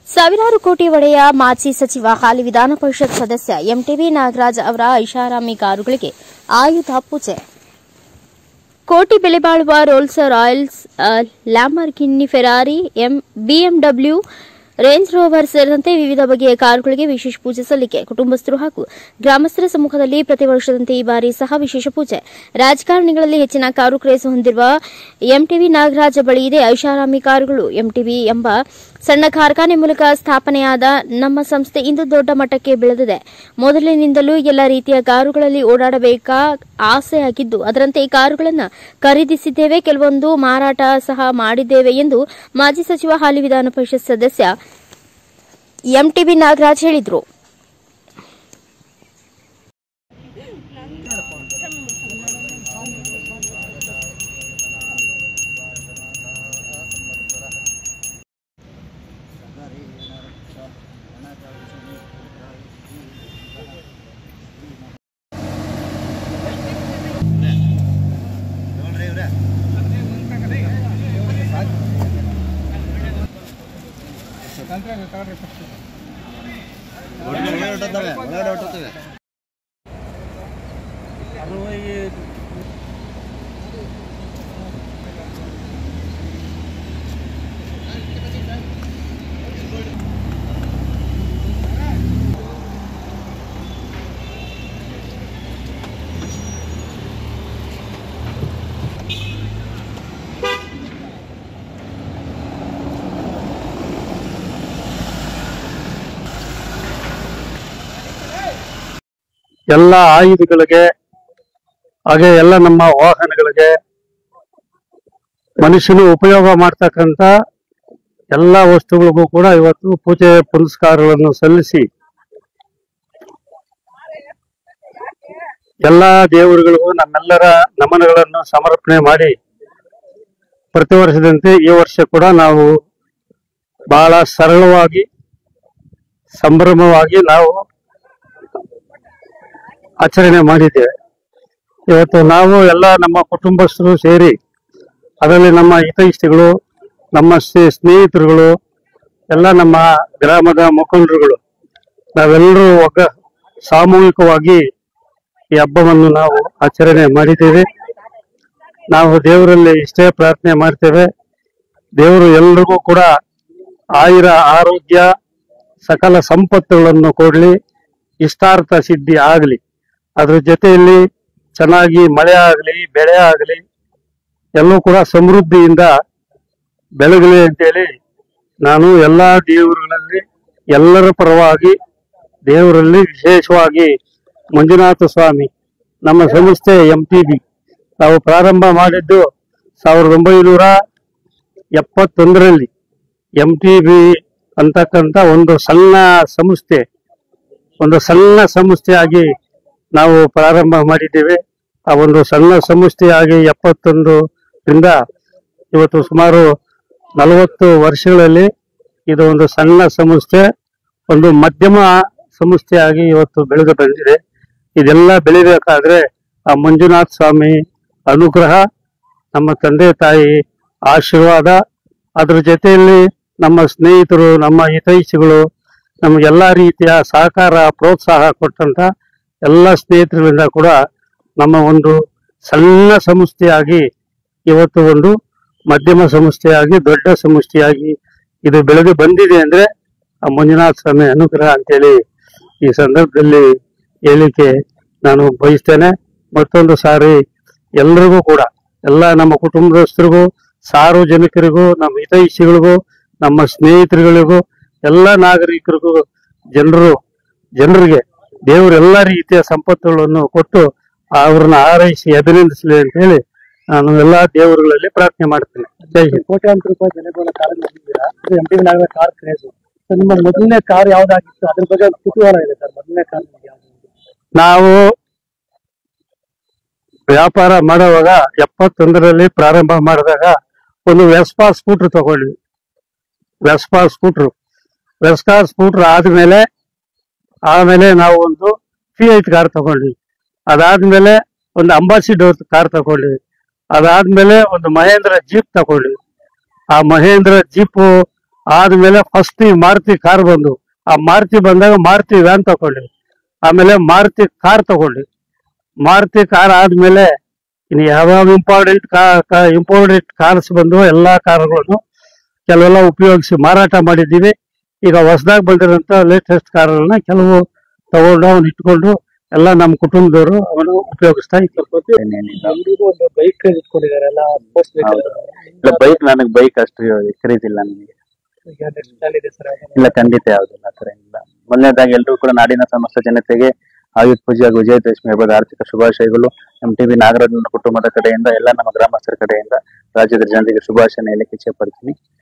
ಸಾವಿರಾರು ಕೋಟಿ ಒಡೆಯ ಮಾಜಿ ಸಚಿವ ಹಾಲಿ ವಿಧಾನ ಪರಿಷತ್ ಸದಸ್ಯ ಎಂಟಿಬಿ ನಾಗರಾಜ್ ಅವರ ಐಷಾರಾಮಿ ಕಾರುಗಳಿಗೆ ಆಯುಧ ಪೂಜೆ. ಕೋಟಿ ಬೆಲೆ ಬಾಳುವ Rolls Royals, Lamborghini, Ferrari, BMW, Range Rover ಸೇರಿದಂತೆ ವಿವಿಧ ಬಗೆಯ ಕಾರುಗಳಿಗೆ ವಿಶೇಷ ಪೂಜೆ ಸಲ್ಲಿಕೆ. ಕುಟುಂಬಸ್ಥರು ಹಾಗೂ ಗ್ರಾಮಸ್ಥರ ಸಮ್ಮುಖದಲ್ಲಿ ಪ್ರತಿ ವರ್ಷದಂತೆ ಈ ಬಾರಿ ಸಹ ವಿಶೇಷ ಪೂಜೆ. ರಾಜಕಾರಣಿಗಳಲ್ಲಿ ಹೆಚ್ಚಿನ ಕಾರು ಕ್ರೇಜ್ ಹೊಂದಿರುವ ಎಂಟಿಬಿ ನಾಗರಾಜ್ ಬಳಿ ಇದೆ ಐಷಾರಾಮಿ ಕಾರುಗಳು. ಎಂಟಿಬಿ ಎಂಬ ಸಣ್ಣ ಕಾರ್ಖಾನೆ ಮೂಲಕ ಸ್ಥಾಪನೆಯಾದ ನಮ್ಮ ಸಂಸ್ಥೆ ಇಂದು ದೊಡ್ಡ ಮಟ್ಟಕ್ಕೆ ಬೆಳೆದಿದೆ. ಮೊದಲಿನಿಂದಲೂ ಎಲ್ಲ ರೀತಿಯ ಕಾರುಗಳಲ್ಲಿ ಓಡಾಡಬೇಕ ಆಸೆಯಾಗಿದ್ದು ಅದರಂತೆ ಈ ಕಾರುಗಳನ್ನು ಖರೀದಿಸಿದ್ದೇವೆ, ಕೆಲವೊಂದು ಮಾರಾಟ ಸಹ ಮಾಡಿದ್ದೇವೆ ಎಂದು ಮಾಜಿ ಸಚಿವ ಹಾಲಿ ವಿಧಾನ ಪರಿಷತ್ ಸದಸ್ಯ ಎಂಟಿಬಿ ನಾಗರಾಜ್ ಹೇಳಿದರು. ಎಲ್ಲ ಆಯುಧಗಳಿಗೆ ಹಾಗೆ ಎಲ್ಲ ನಮ್ಮ ವಾಹನಗಳಿಗೆ ಮನುಷ್ಯನು ಉಪಯೋಗ ಮಾಡ್ತಕ್ಕಂಥ ಎಲ್ಲ ವಸ್ತುಗಳಿಗೂ ಕೂಡ ಇವತ್ತು ಪೂಜೆ ಪುನಸ್ಕಾರಗಳನ್ನು ಸಲ್ಲಿಸಿ ಎಲ್ಲ ದೇವರುಗಳಿಗೂ ನಮ್ಮೆಲ್ಲರ ನಮನಗಳನ್ನು ಸಮರ್ಪಣೆ ಮಾಡಿ ಪ್ರತಿ ವರ್ಷದಂತೆ ಈ ವರ್ಷ ಕೂಡ ನಾವು ಬಹಳ ಸರಳವಾಗಿ ಸಂಭ್ರಮವಾಗಿ ನಾವು ಆಚರಣೆ ಮಾಡಿದ್ದೇವೆ. ಇವತ್ತು ನಾವು ಎಲ್ಲ ನಮ್ಮ ಕುಟುಂಬಸ್ಥರು ಸೇರಿ ಅದರಲ್ಲಿ ನಮ್ಮ ಹಿತೈಷಿಗಳು, ನಮ್ಮ ಸ್ನೇಹಿತರುಗಳು, ಎಲ್ಲ ನಮ್ಮ ಗ್ರಾಮದ ಮುಖಂಡರುಗಳು ನಾವೆಲ್ಲರೂ ಸಾಮೂಹಿಕವಾಗಿ ಈ ಹಬ್ಬವನ್ನು ನಾವು ಆಚರಣೆ ಮಾಡಿದ್ದೇವೆ. ನಾವು ದೇವರಲ್ಲಿ ಇಷ್ಟೇ ಪ್ರಾರ್ಥನೆ ಮಾಡ್ತೇವೆ, ದೇವರು ಎಲ್ರಿಗೂ ಕೂಡ ಆಯುರ ಆರೋಗ್ಯ ಸಕಲ ಸಂಪತ್ತುಗಳನ್ನು ಕೊಡ್ಲಿ, ಇಷ್ಟಾರ್ಥ ಸಿದ್ಧಿ ಆಗಲಿ, ಅದ್ರ ಜೊತೆಯಲ್ಲಿ ಚೆನ್ನಾಗಿ ಮಳೆ ಆಗಲಿ ಬೆಳೆ ಆಗಲಿ ಎಲ್ಲವೂ ಕೂಡ ಸಮೃದ್ಧಿಯಿಂದ ಬೆಳಗಲಿ ಅಂತೇಳಿ ನಾನು ಎಲ್ಲ ದೇವರುಗಳಲ್ಲಿ ಎಲ್ಲರ ಪರವಾಗಿ ದೇವರಲ್ಲಿ ವಿಶೇಷವಾಗಿ ಮಂಜುನಾಥ ಸ್ವಾಮಿ ನಮ್ಮ ಸಂಸ್ಥೆ ಎಂಟಿಬಿ ನಾವು ಪ್ರಾರಂಭ ಮಾಡಿದ್ದು 1971ರಲ್ಲಿ ಎಂಟಿಬಿ ಅಂತಕ್ಕಂಥ ಒಂದು ಸಣ್ಣ ಸಂಸ್ಥೆಯಾಗಿ ನಾವು ಪ್ರಾರಂಭ ಮಾಡಿದ್ದೇವೆ. ಆ ಒಂದು ಸಣ್ಣ ಸಂಸ್ಥೆಯಾಗಿ 71ರಿಂದ ಇವತ್ತು ಸುಮಾರು 40 ವರ್ಷಗಳಲ್ಲಿ ಇದು ಒಂದು ಸಣ್ಣ ಸಂಸ್ಥೆ ಒಂದು ಮಧ್ಯಮ ಸಂಸ್ಥೆಯಾಗಿ ಇವತ್ತು ಬೆಳೆದು ಬಂದಿದೆ. ಇದೆಲ್ಲ ಬೆಳಿಬೇಕಾದ್ರೆ ಆ ಮಂಜುನಾಥ ಸ್ವಾಮಿ ಅನುಗ್ರಹ, ನಮ್ಮ ತಂದೆ ತಾಯಿ ಆಶೀರ್ವಾದ, ಅದ್ರ ಜೊತೆಯಲ್ಲಿ ನಮ್ಮ ಸ್ನೇಹಿತರು, ನಮ್ಮ ಹಿತೈಷಿಗಳು, ನಮಗೆಲ್ಲ ರೀತಿಯ ಸಹಕಾರ ಪ್ರೋತ್ಸಾಹ ಕೊಟ್ಟಂತ ಎಲ್ಲ ಸ್ನೇಹಿತರಿಂದ ಕೂಡ ನಮ್ಮ ಒಂದು ಸಣ್ಣ ಸಂಸ್ಥೆಯಾಗಿ ಇವತ್ತು ಒಂದು ಮಧ್ಯಮ ಸಂಸ್ಥೆಯಾಗಿ ದೊಡ್ಡ ಸಂಸ್ಥೆಯಾಗಿ ಇದು ಬೆಳೆದು ಬಂದಿದೆ ಅಂದ್ರೆ ಆ ಮಂಜುನಾಥ ಸ್ವಾಮಿ ಅನುಗ್ರಹ ಅಂತೇಳಿ ಈ ಸಂದರ್ಭದಲ್ಲಿ ಹೇಳಿಕೆ ನಾನು ಬಯಸ್ತೇನೆ. ಮತ್ತೊಂದು ಸಾರಿ ಎಲ್ರಿಗೂ ಕೂಡ ಎಲ್ಲ ನಮ್ಮ ಕುಟುಂಬದಸ್ಥರಿಗೂ, ಸಾರ್ವಜನಿಕರಿಗೂ, ನಮ್ಮ ಹಿತೈಷಿಗಳಿಗೂ, ನಮ್ಮ ಸ್ನೇಹಿತರುಗಳಿಗೂ, ಎಲ್ಲ ನಾಗರಿಕರಿಗೂ ಜನರಿಗೆ ದೇವರು ಎಲ್ಲ ರೀತಿಯ ಸಂಪತ್ತುಗಳನ್ನು ಕೊಟ್ಟು ಅವ್ರನ್ನ ಆರೈಸಿ ಅಭಿನಂದಿಸಲಿ ಅಂತ ಹೇಳಿ ನಾನು ಎಲ್ಲಾ ದೇವರುಗಳಲ್ಲಿ ಪ್ರಾರ್ಥನೆ ಮಾಡ್ತೇನೆ. ಜೈ ಹಿಂದ್. ಕೋಟ್ಯಾಂತರ ರೂಪಾಯಿ ಬೆಲೆ ಬಾಳೋ ಕಾರ್ ಮಾಡಿದ್ದೀರಾ, ಎಂಟಿಬಿ ನಾಗರಾಜ್ ಕಾರ್ ಕ್ರೇಜ್. ನಿಮ್ಮ ಮೊದಲನೇ ಕಾರ್ ಯಾವ್ದಾಗಿತ್ತು, ಅದ್ರ ಬಗ್ಗೆ ಕುತೂಹಲ ಇದೆ ಸರ್. ಮೊದಲನೇ ಕಾರ್ ನಾವು ವ್ಯಾಪಾರ ಮಾಡುವಾಗ 71ರಲ್ಲಿ ಪ್ರಾರಂಭ ಮಾಡಿದಾಗ ಒಂದು ವೆಸ್ಪಾ ಸ್ಕೂಟರ್ ತಗೊಂಡ್ವಿ. ವೆಸ್ಪಾ ಸ್ಕೂಟರ್ ಆಮೇಲೆ ನಾವು ಒಂದು Fiat ಕಾರ್ ತಗೊಂಡ್ವಿ. ಅದಾದ್ಮೇಲೆ ಒಂದು ಅಂಬಾಸಿಡರ್ ಕಾರ್ ತಗೊಂಡ್ವಿ. ಅದಾದ್ಮೇಲೆ ಒಂದು ಮಹೇಂದ್ರ ಜೀಪ್ ತಗೊಂಡ್ವಿ. ಆ ಮಹೇಂದ್ರ ಜೀಪ್ ಆದ್ಮೇಲೆ ಫಸ್ಟ್ ಈ ಮಾರುತಿ ಕಾರ್ ಬಂದು, ಆ ಮಾರುತಿ ಬಂದಾಗ ಮಾರುತಿ ವ್ಯಾನ್ ತಗೊಂಡ್ವಿ, ಆಮೇಲೆ ಮಾರುತಿ ಕಾರ್ ತಗೊಂಡ್ವಿ. ಮಾರುತಿ ಕಾರ್ ಆದ್ಮೇಲೆ ಇನ್ನು ಯಾವ್ಯಾವ ಇಂಪಾರ್ಟೆಂಟ್ ಕಾರ್ಸ್ ಬಂದು ಎಲ್ಲಾ ಕಾರುಗಳನ್ನು ಕೆಲವೆಲ್ಲ ಉಪಯೋಗಿಸಿ ಮಾರಾಟ ಮಾಡಿದ್ದೀವಿ. ಈಗ ಹೊಸದಾಗಿ ಬಂದಿರೋಂಥ ಲೇಟೆಸ್ಟ್ ಕಾರುಗಳನ್ನ ಕೆಲವು ತಗೊಂಡು ಅವನ್ನ ಇಟ್ಕೊಂಡು ಎಲ್ಲ ನಮ್ಮ ಕುಟುಂಬದವರು ಅವನು ಉಪಯೋಗಿಸ್ತಾ ಇದ್ದಾರೆ. ಎಲ್ರಿಗೂ ಒಂದು ಬೈಕ್ ಇಟ್ಕೊಂಡಿದ್ದಾರೆ ಎಲ್ಲ ಸ್ಪೋರ್ಟ್ಸ್ ಬೈಕ್ ನನಗೆ ಬೈಕ್ ಅಷ್ಟು ಖರೀದಿಲ್ಲ ನನಗೆ. ಇದೆ ಸರ್. ಇಲ್ಲ, ಖಂಡಿತ ಯಾವುದಿಲ್ಲ, ಆತರ ಏನಿಲ್ಲ. ಮೊದಲನೇದಾಗಿ ಎಲ್ಲರೂ ಕೂಡ ನಾಡಿನ ಸಮಸ್ತ ಜನತೆಗೆ ಆಯುಧ ಪೂಜೆ ಹಾಗೂ ವಿಜಯದಶಮಿ ಹಬ್ಬದ ಆರ್ಥಿಕ ಶುಭಾಶಯಗಳು. MTV ನಾಗರಾಜ್ ಕುಟುಂಬದ ಕಡೆಯಿಂದ ಎಲ್ಲ ನಮ್ಮ ಗ್ರಾಮಸ್ಥರ ಕಡೆಯಿಂದ ರಾಜ್ಯದ ಜನತೆಗೆ ಶುಭಾಶಯ ಹೇಳಲಿಕ್ಕೆ ಇಚ್ಛೆ ಪಡ್ತೀನಿ.